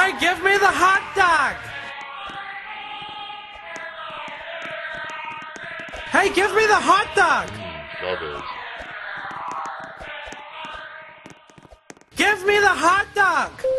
Hey, give me the hot dog! Hey, give me the hot dog! Strawberries. Give me the hot dog!